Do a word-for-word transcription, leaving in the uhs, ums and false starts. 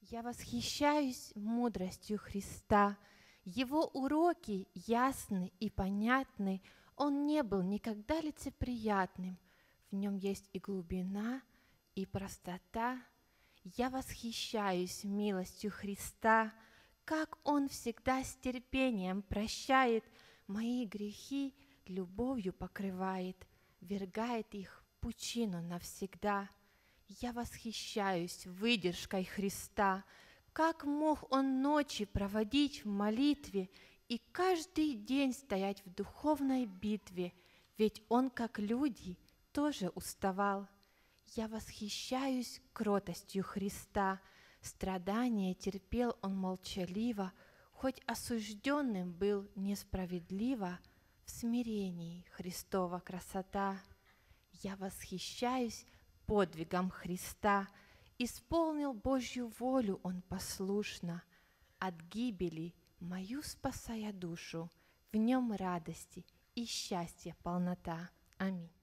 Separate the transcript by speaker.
Speaker 1: Я восхищаюсь мудростью Христа. Его уроки ясны и понятны. Он не был никогда лицеприятным. В нем есть и глубина, и простота. Я восхищаюсь милостью Христа, как Он всегда с терпением прощает, мои грехи любовью покрывает, вергает их в пучину навсегда. Я восхищаюсь выдержкой Христа, как мог Он ночи проводить в молитве и каждый день стоять в духовной битве, ведь Он, как люди, тоже уставал. Я восхищаюсь кротостью Христа, страдания терпел Он молчаливо, хоть осужденным был несправедливо, в смирении Христова красота. Я восхищаюсь подвигом Христа, исполнил Божью волю Он послушно, от гибели мою спасая душу, в нем радости и счастья полнота. Аминь.